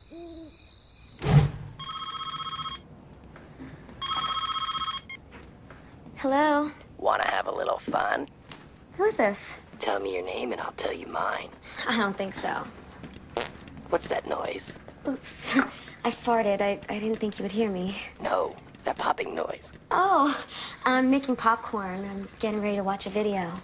Hello? Wanna have a little fun? Who is this? Tell me your name and I'll tell you mine. I don't think so. What's that noise? Oops. I farted. I didn't think you would hear me. No, that popping noise. Oh, I'm making popcorn. I'm getting ready to watch a video.